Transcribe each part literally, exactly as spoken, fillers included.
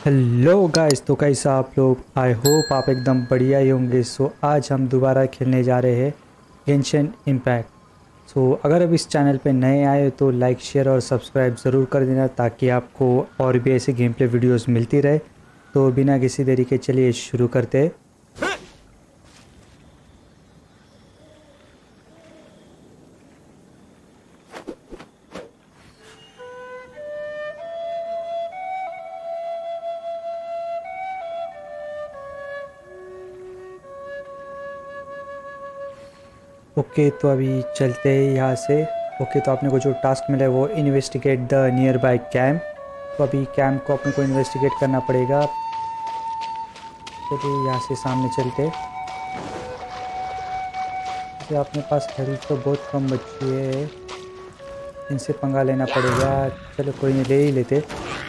Hello guys, तो कैसा आप लोग। आई होप आप एकदम बढ़िया ही होंगे। सो आज हम दोबारा खेलने जा रहे हैं गेंशिन इम्पैक्ट। सो अगर अब इस चैनल पे नए आए तो लाइक शेयर और सब्सक्राइब ज़रूर कर देना ताकि आपको और भी ऐसे गेम प्ले वीडियोज़ मिलती रहे। तो बिना किसी देरी के चलिए शुरू करते हैं। ओके okay, तो अभी चलते हैं यहाँ से। ओके okay, तो आपने को जो टास्क मिला है वो investigate the nearby camp. तो अभी कैंप को अपने को इन्वेस्टिगेट करना पड़ेगा। चलिए यहाँ से सामने चलते। तो अपने पास हेल्थ तो बहुत कम बची है, इनसे पंगा लेना पड़ेगा। चलो कोई नहीं, ले ही लेते।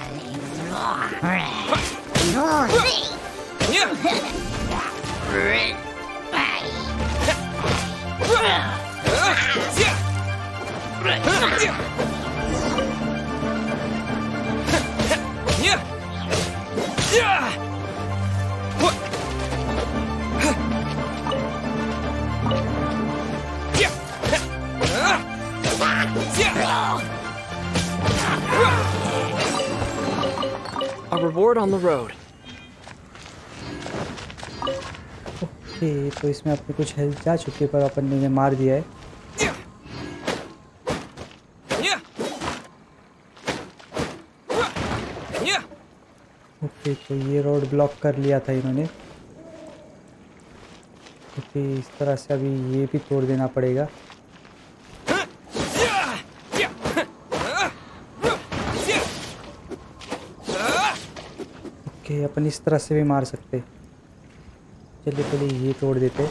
A reward on the road. Okay okay, तो इसमें अपनी कुछ हेल्थ जा चुकी है पर अपन ने मार दिया है। ओके okay, तो ये रोड ब्लॉक कर लिया था इन्होंने। ओके okay, इस तरह से अभी ये भी तोड़ देना पड़ेगा। ओके okay, अपन इस तरह से भी मार सकते। चलिए पहले ये तोड़ देते।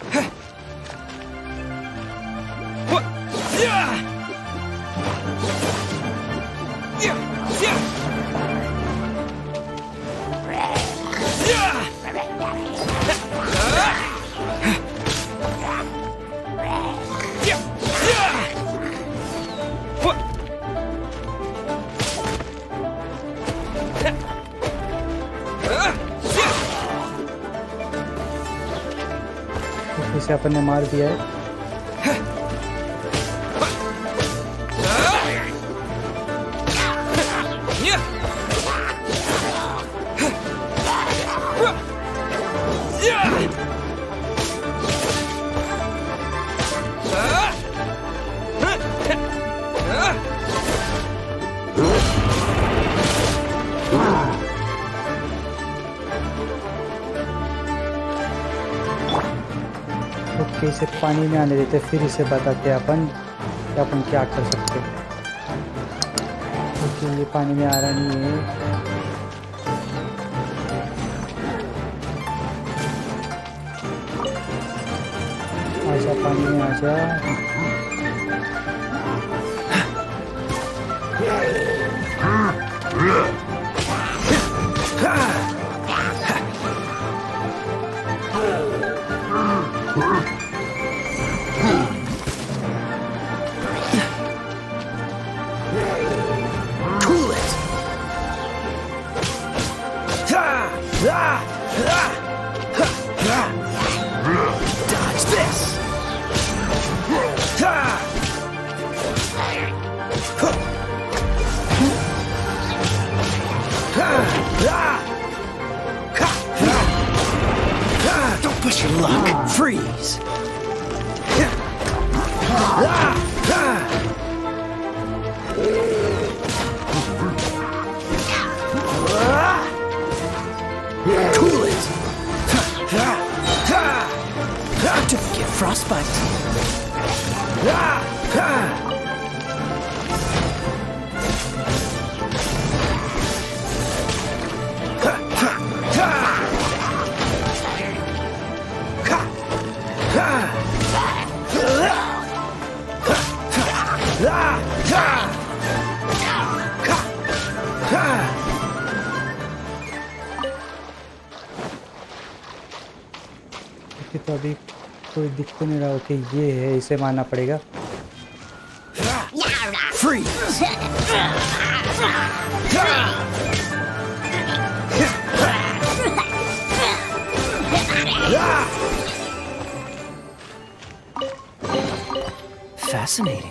इसे अपन ने मार दिया है। ओके इसे पानी में आने देते, फिर इसे बताते अपन कि अपन क्या कर सकते। ओके ये पानी में आ रहा नहीं है। आजा पानी में आजा। Dodge this. Don't push your luck. Freeze. Cool it. Don't get frostbite. तो अभी कोई दिख तो नहीं रहा। ओके ये है, इसे मारना पड़ेगा। Freeze. Fascinating.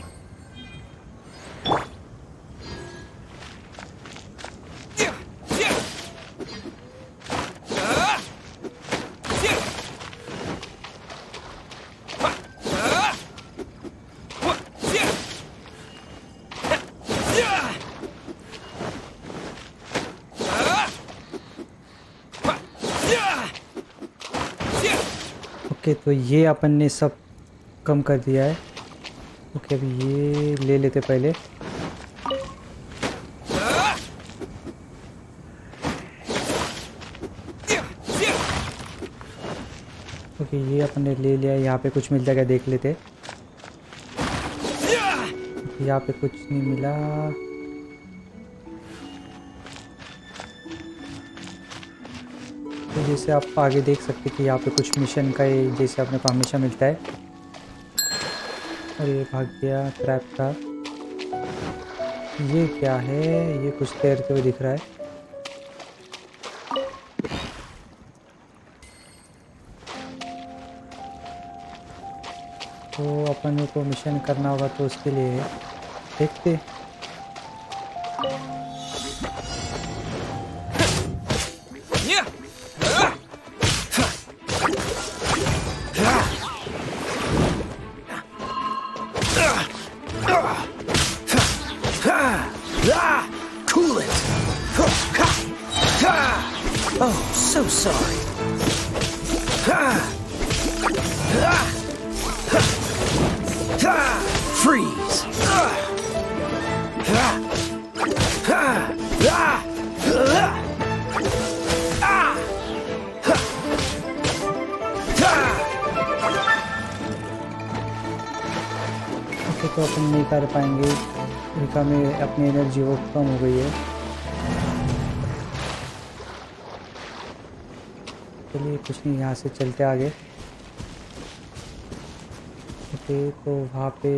ओके, तो ये अपन ने सब कम कर दिया है। ओके, अभी ये ले लेते पहले। ओके, ये अपन ने ले लिया। यहाँ पे कुछ मिल जाएगा, देख लेते। यहाँ पे कुछ नहीं मिला। तो जैसे आप आगे देख सकते कि यहाँ पे कुछ मिशन का ये जैसे अपने को हमेशा मिलता है। और ये भाग गया, ट्रैप था। ये क्या है? ये कुछ तैरते हुए दिख रहा है। तो अपन को मिशन करना होगा, तो उसके लिए देखते। Cool it. Oh, so sorry. Freeze. Okay, तो अपन नहीं कर पाएंगे। इनका में अपनी एनर्जी वो कम हो गई है। चलिए, कुछ नहीं, यहाँ से चलते आगे। ओके, तो वहाँ पे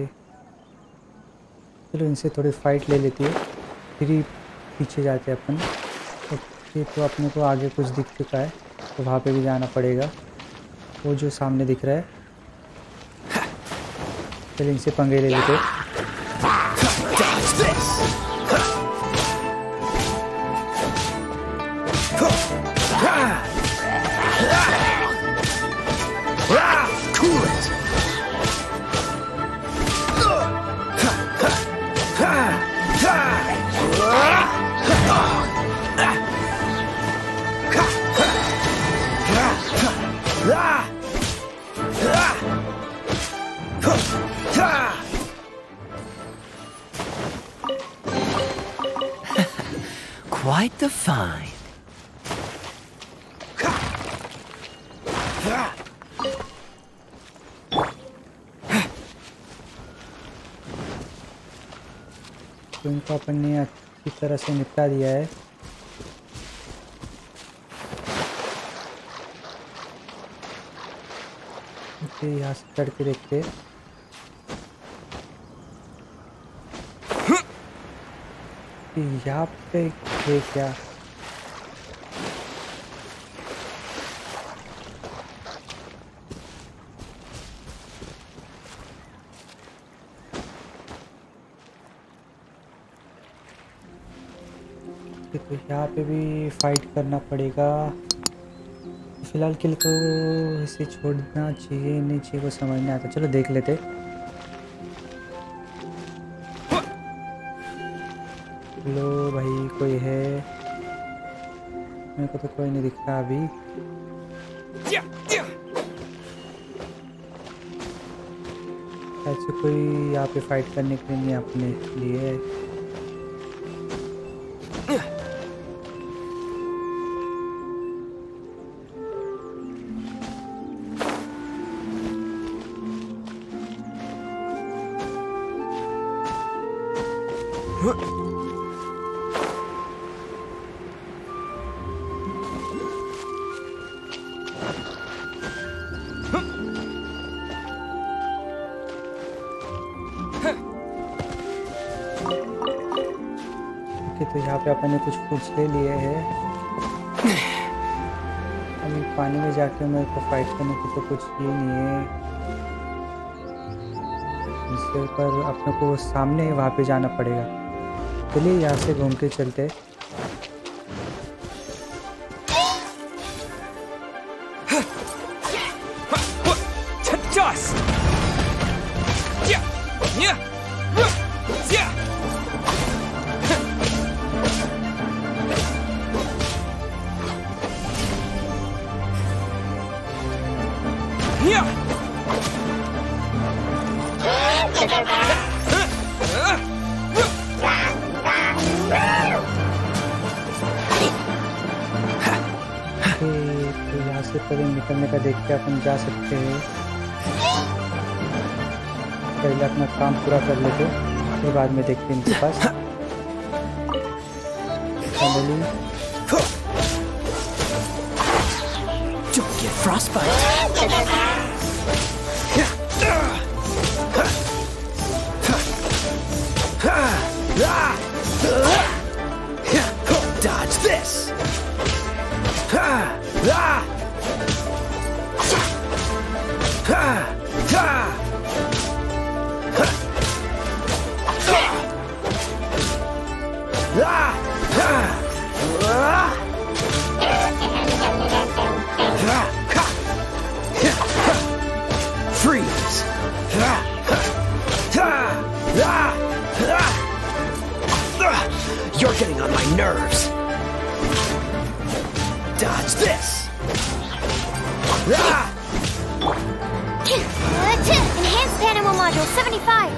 चलो इनसे थोड़ी फाइट ले लेती है, फिर ही पीछे जाते हैं अपन। ओके, तो अपने को आगे कुछ दिख चुका है, तो वहाँ पे भी जाना पड़ेगा। वो जो सामने दिख रहा है, चलिए इनसे पंगे ले लेते। Cool it. Quite the find. तो इनको अपन ने अच्छी तरह से निपटा दिया है। ओके, यहाँ से चढ़ के देखते। यहाँ पे ये क्या? तो यहाँ पे भी फाइट करना पड़ेगा। फिलहाल के लिए तो इसे छोड़ना चाहिए नहीं चाहिए वो समझ नहीं आता। चलो देख लेते। लो भाई, कोई है? मेरे को तो कोई नहीं दिख रहा अभी। ऐसे कोई यहाँ पे फाइट करने के लिए नहीं अपने लिए। तो यहाँ पे अपन ने कुछ फूड्स ले लिए हैं। अभी पानी में जाके मेरे को फाइट करने की तो कुछ ये नहीं है, इसके ऊपर अपने को सामने वहाँ पे जाना पड़ेगा। चलिए यहाँ से घूम के चलते। तो यहाँ से पहले निकलने का देख के अपन जा सकते हैं। पहले अपना काम पूरा कर लेते, फिर बाद में देखते हैं इनके पास। Don't get frostbite. Dodge this. Freeze. You're getting on my nerves. Dodge this. Enhanced Animal Module seventy-five.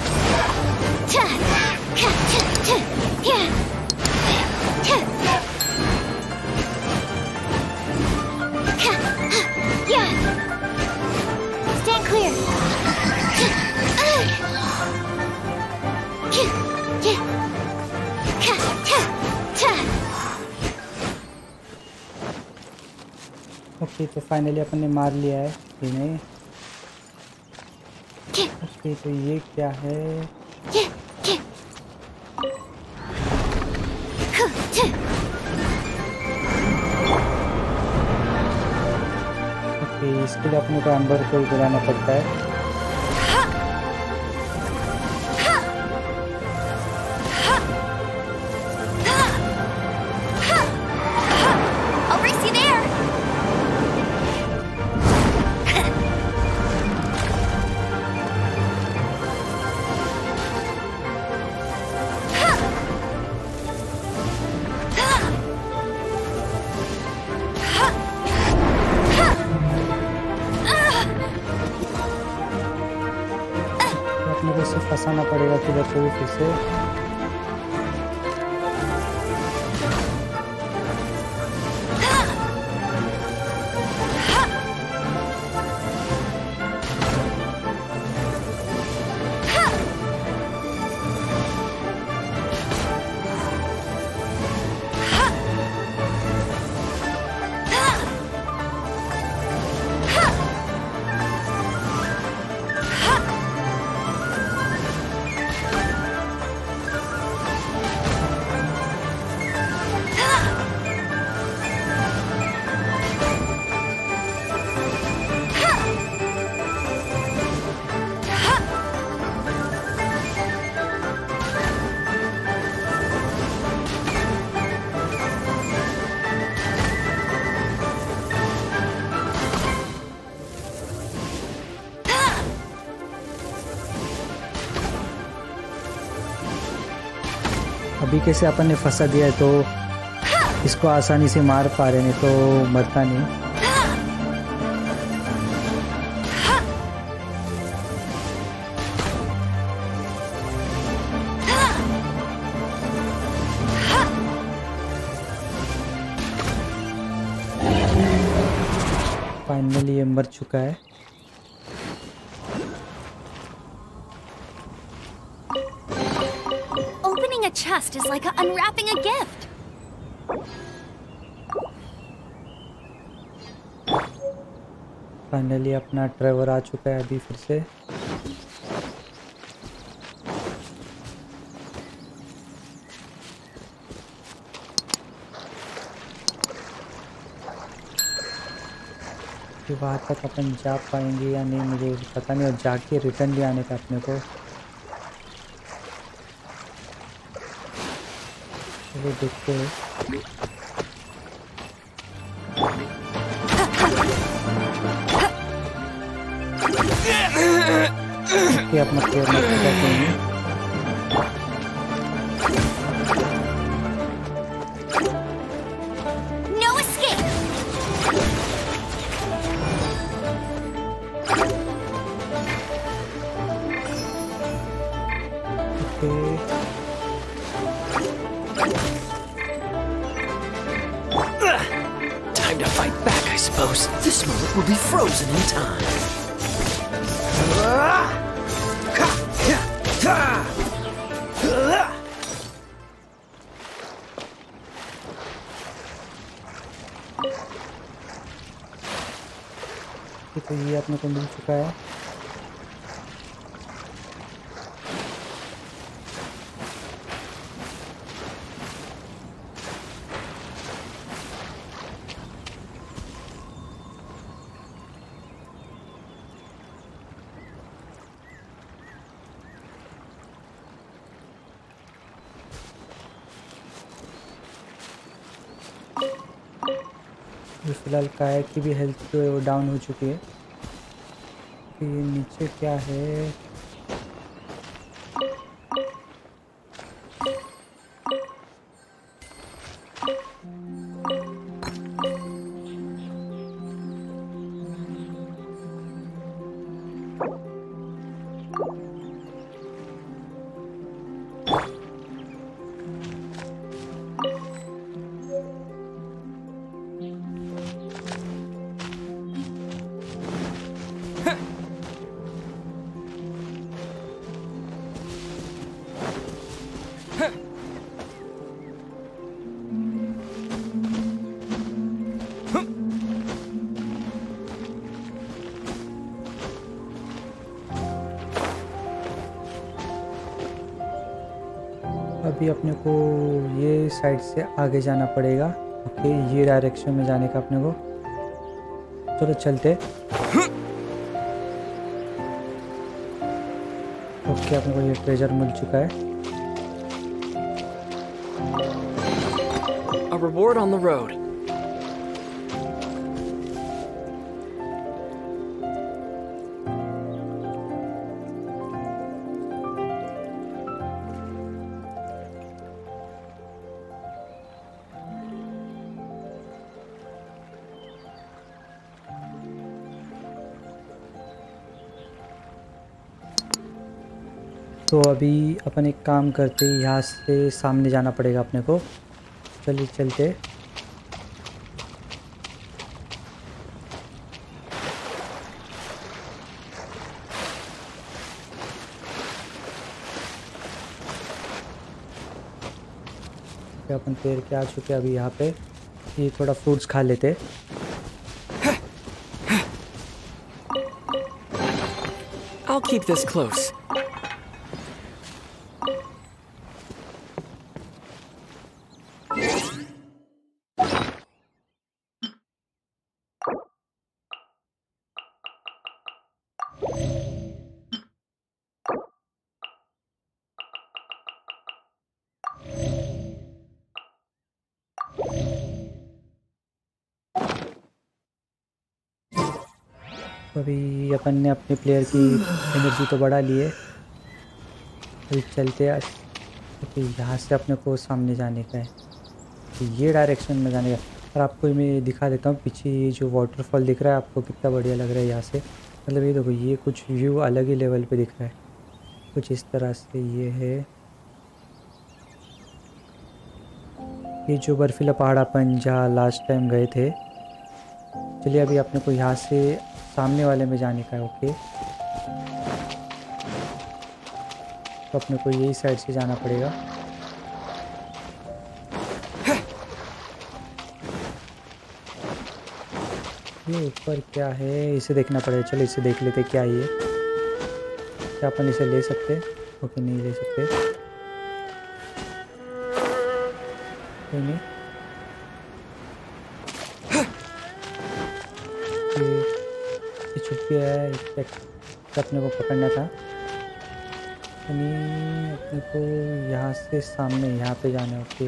Stand clear. Okay, तो फाइनली अपन ने मार लिया है इन्हें। ओके, तो ये क्या है? ओके, इसके लिए अपने को एम्बर को बुलाना पड़ता है। अपने को इसे फंसाना पड़ेगा किधर से भी फिर से। अभी कैसे अपन ने फंसा दिया है तो इसको आसानी से मार पा रहे, नहीं तो मरता नहीं। फाइनली ये मर चुका है। Opening a chest is like unwrapping a gift. Finally अपना ट्रेवर आ चुका है अभी फिर से। कि वहाँ तक अपन जा पाएंगे या नहीं मुझे पता नहीं, और जाके रिटर्न भी आने का अपने को। चलो देखते हैं। कि अपना प्लेयर मत करते हैं। No escape! Okay Time to fight back, I suppose. This moment will be frozen in time. तो ये अपने को मिल चुका है। फिलहाल काया की भी हेल्थ जो है वो डाउन हो चुकी है। तो ये नीचे क्या है? अभी अपने को ये साइड से आगे जाना पड़ेगा। ओके, ये डायरेक्शन में जाने का अपने को। चलो चलते। ओके, अपने को ये ट्रेजर मिल चुका है। A reward on the road. तो अभी अपन एक काम करते, यहाँ से सामने जाना पड़ेगा अपने को। चलिए चलते। अपन पेड़ के आ चुके अभी यहाँ पे। ये थोड़ा फ्रूट्स खा लेते। I'll keep this close. अभी अपन ने अपने प्लेयर की एनर्जी तो बढ़ा ली है। अभी चलते हैं। तो यहाँ से अपने को सामने जाने का है, तो ये डायरेक्शन में जाने का। और आपको मैं दिखा देता हूँ पीछे ये जो वाटरफॉल दिख रहा है आपको, कितना बढ़िया लग रहा है यहाँ से। मतलब ये देखो, ये कुछ व्यू अलग ही लेवल पे दिख रहा है। कुछ इस तरह से ये है। ये जो बर्फीला पहाड़ अपन जहाँ लास्ट टाइम गए थे। चलिए अभी अपने को यहाँ से सामने वाले में जाने का है। ओके, तो अपने को यही साइड से जाना पड़ेगा। ये ऊपर क्या है, इसे देखना पड़ेगा। चलो इसे देख लेते क्या ये। क्या अपन इसे ले सकते? ओके, नहीं ले सकते। कोई नहीं। भी है, एक अपने को पकड़ना था। यानी अपने को यहाँ से सामने यहाँ पे जाना है। ओके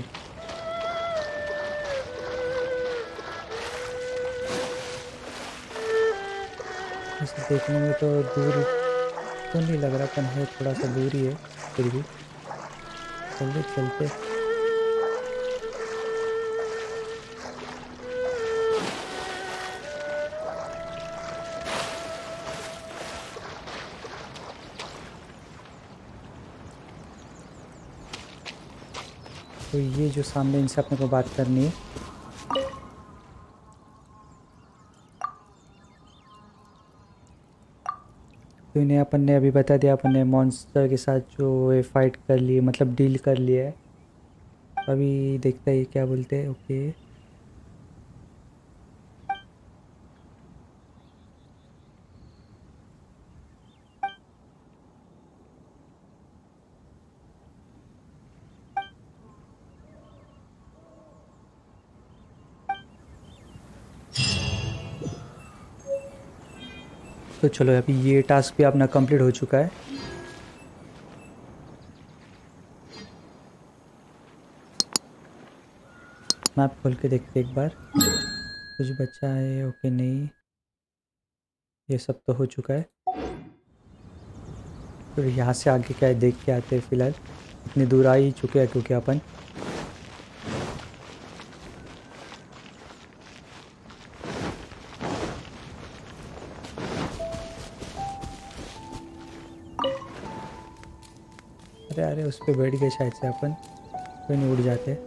ऐसे देखने में तो दूर तो नहीं लग रहा, पर है थोड़ा सा दूर ही है फिर भी। चलते चलते तो ये जो सामने इनसे अपने को बात करनी है। तो इन्हें अपन ने अभी बता दिया, अपन ने मॉन्स्टर के साथ जो है फाइट कर लिए, मतलब डील कर लिया है। अभी देखते हैं क्या बोलते हैं। ओके तो चलो अभी ये टास्क भी अपना कंप्लीट हो चुका है। मैप खोल के देखते एक बार, कुछ बचा है। ओके नहीं, ये सब तो हो चुका है। तो यहाँ से आगे क्या है देख के आते हैं। फिलहाल इतनी दूर आ ही चुके हैं क्योंकि अपन अरे अरे उस पर बैठ गए शायद से अपन, कोई नहीं, उड़ जाते।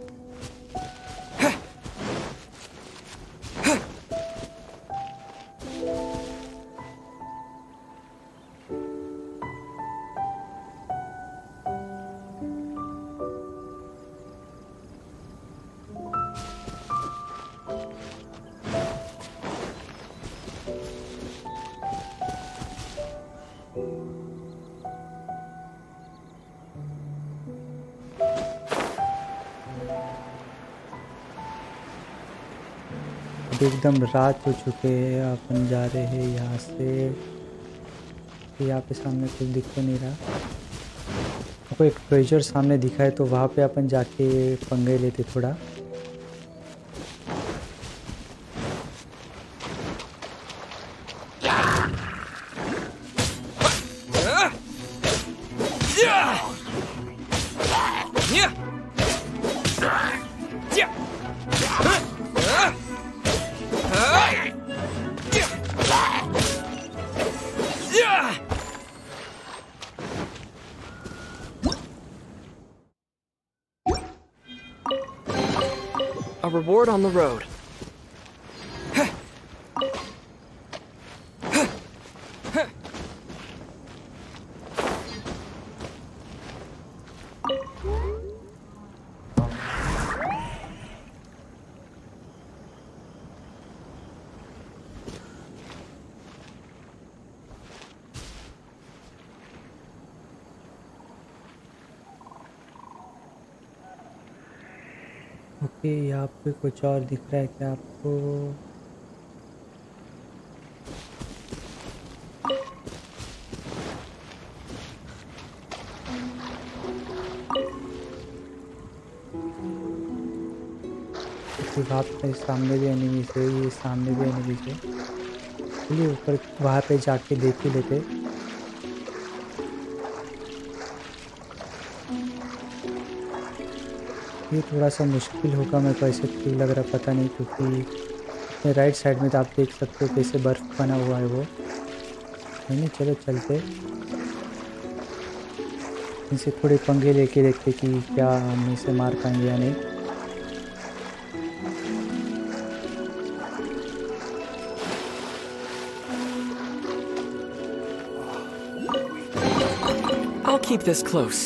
एकदम रात हो चुके हैं, अपन जा रहे हैं यहाँ से। यहाँ पे सामने कुछ दिख तो नहीं रहा। आपको एक ट्रेजर सामने दिखा है तो वहाँ पे अपन जाके पंगे लेते थोड़ा। A reward on the road. Okay यहाँ पे कुछ और दिख रहा है क्या आपको? वहाँ पे सामने भी एनिमीज है, ये सामने भी एनिमीज है। चलिए ऊपर वहाँ पे जाके देख ही लेते। ये थोड़ा सा मुश्किल होगा, मेरे को ऐसे फील लग रहा, पता नहीं, क्योंकि राइट साइड में तो आप देख सकते हो कैसे बर्फ़ बना हुआ है वो। नहीं चलो चलते, इनसे थोड़े पंगे लेके देखते कि क्या हम इसे मार पाएंगे या नहीं। I'll keep this close.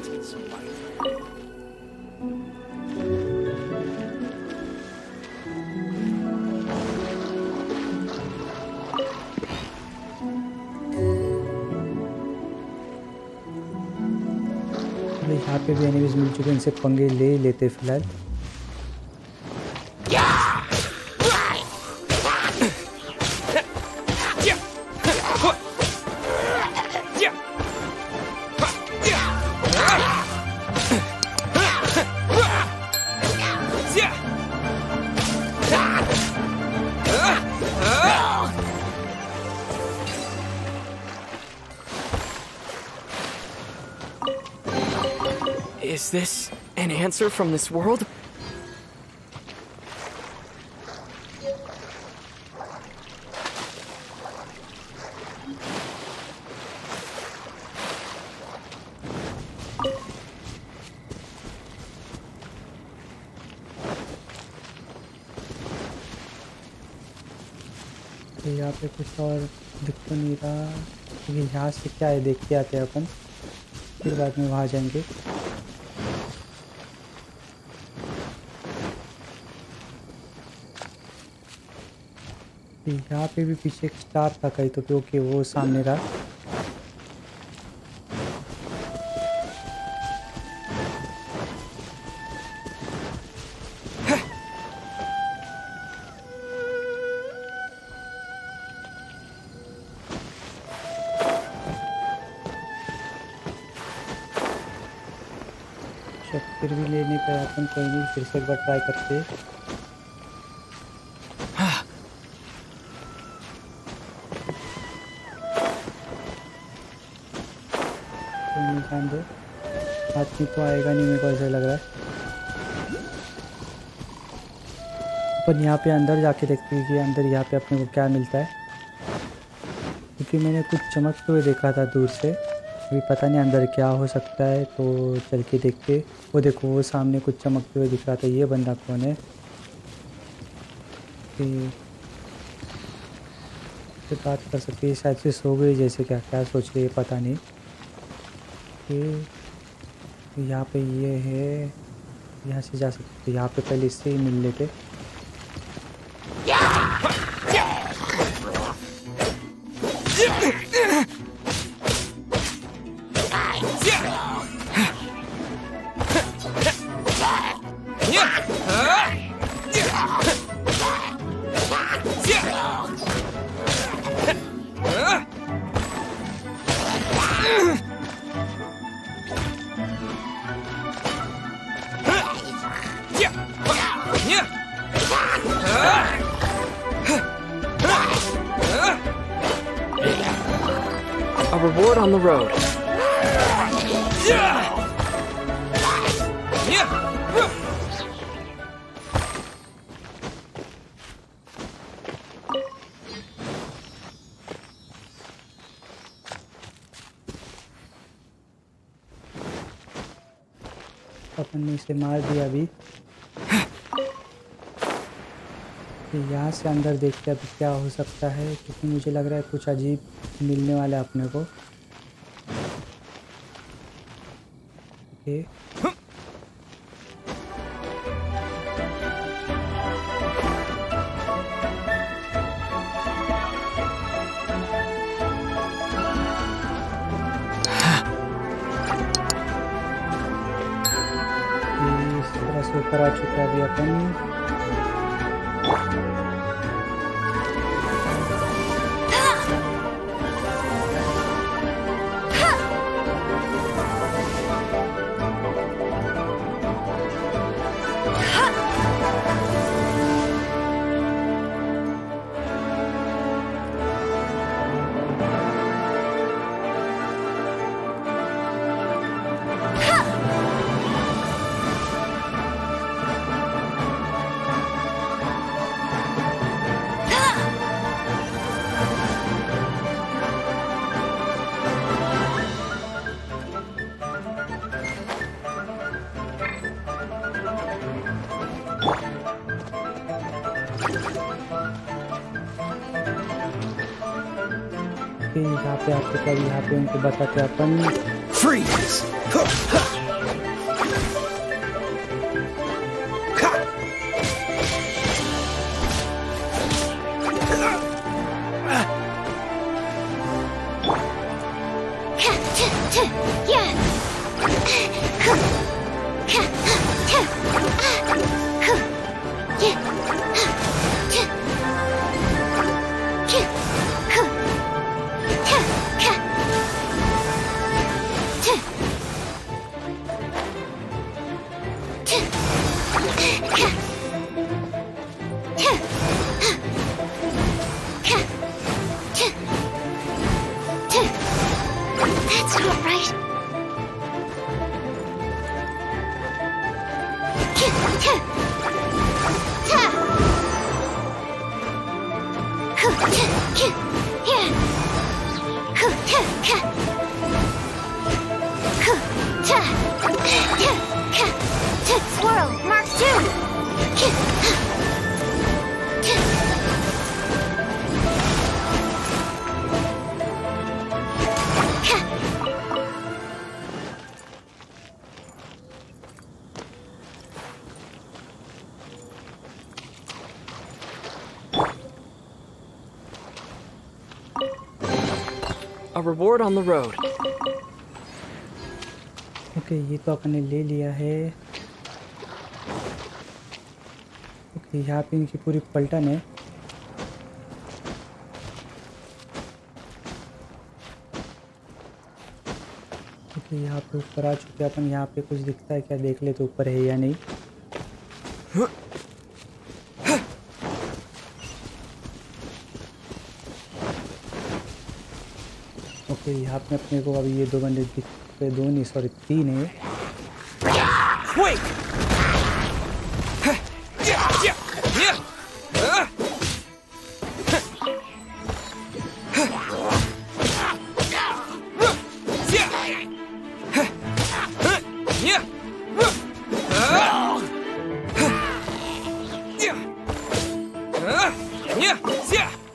यहाँ पे भी एनिमीज मिल चुके हैं, इनसे पंगे ले ही लेते फिलहाल। Is this an answer from this world? यहाँ पे कुछ और दिख तो नहीं रहा, क्योंकि यहाँ से क्या है देख के आते हैं अपन, फिर बाद में वहाँ जाएंगे। यहाँ पे भी पीछे एक स्टार था कहीं तो, क्योंकि वो सामने रहा। फिर भी ले नहीं पाया अपन, कोई नहीं, फिर से एक बार ट्राई करते। कोई नहीं, ध्यान दो, हाथी तो आएगा नहीं, मेरे को ऐसा लग रहा है। अपन यहाँ पे अंदर जाके देखते हैं कि अंदर यहाँ पे अपने को क्या मिलता है, क्योंकि मैंने कुछ चमकते हुए देखा था दूर से। अभी पता नहीं अंदर क्या हो सकता है, तो चल के देखते। वो देखो, वो सामने कुछ चमकते हुए दिख रहा था। ये बंदा कौन है? कि बात कर सकते हैं, शायद से सो गई जैसे, क्या क्या सोच रही है पता नहीं। कि यहाँ पे ये है, यहाँ से जा सकते, यहाँ पे पहले इससे ही मिल लेते। A reward on the road. अपन ने इसे मार दिया अभी। यहाँ से अंदर देखते अभी क्या हो सकता है, क्योंकि मुझे लग रहा है कुछ अजीब मिलने वाला है अपने को। ओके, इस तरह से ऊपर आ चुका है अभी अपन। यहाँ पे आपको क्या, यहाँ पे उनको बताते अपन। Freeze! That's not right. Swirl, Mark two. A reward on the road. Okay ये तो अपने ले लिया है। ओके यहाँ पे इनकी पूरी पलटन है। ओके यहाँ पे ऊपर आ चुके अपन। यहाँ पे कुछ दिखता है क्या, देख ले तो ऊपर है या नहीं। ओके यहाँ पे अपने को अभी ये दो बंदे दिखते, दो नहीं सॉरी तीन है। Wait! Yeah, yeah, yeah. Uh. Yeah.